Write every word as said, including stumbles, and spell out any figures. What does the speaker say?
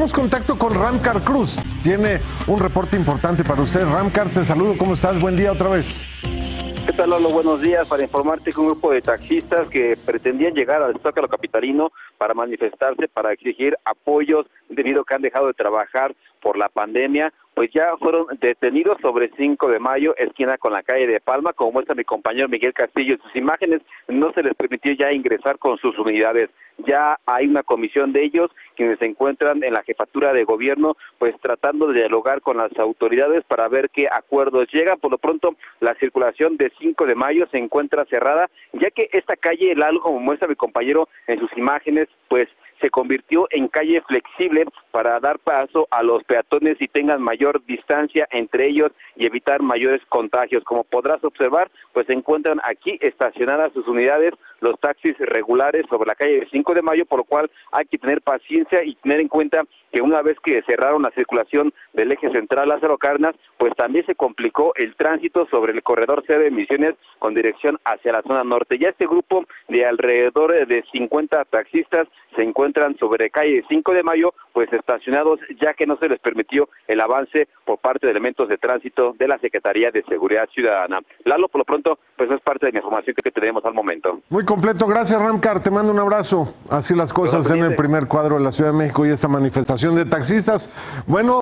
Tenemos contacto con Ramcar Cruz. Tiene un reporte importante para usted. Ramcar, te saludo. ¿Cómo estás? Buen día otra vez. ¿Qué tal, Lalo? Buenos días. Para informarte que un grupo de taxistas que pretendían llegar al Zócalo capitalino para manifestarse, para exigir apoyos debido a que han dejado de trabajar por la pandemia, pues ya fueron detenidos sobre cinco de mayo, esquina con la calle de Palma. Como muestra mi compañero Miguel Castillo en sus imágenes, no se les permitió ya ingresar con sus unidades. Ya hay una comisión de ellos quienes se encuentran en la jefatura de gobierno, pues tratando de dialogar con las autoridades para ver qué acuerdos llegan. Por lo pronto, la circulación de cinco de mayo se encuentra cerrada, ya que esta calle, Lalo, como muestra mi compañero en sus imágenes, pues se convirtió en calle flexible para dar paso a los peatones y tengan mayor distancia entre ellos y evitar mayores contagios. Como podrás observar, pues se encuentran aquí estacionadas sus unidades, los taxis regulares sobre la calle de cinco de mayo, por lo cual hay que tener paciencia y tener en cuenta que una vez que cerraron la circulación del eje central Lázaro Cárdenas, pues también se complicó el tránsito sobre el corredor C de Misiones con dirección hacia la zona norte. Ya este grupo de alrededor de cincuenta taxistas se encuentran sobre calle cinco de mayo, pues estacionados, ya que no se les permitió el avance por parte de elementos de tránsito de la Secretaría de Seguridad Ciudadana. Lalo, por lo pronto, pues es parte de la información que tenemos al momento. Muy completo, gracias Ramcar, te mando un abrazo. Así las cosas en el primer cuadro de la Ciudad de México y esta manifestación de taxistas. Bueno.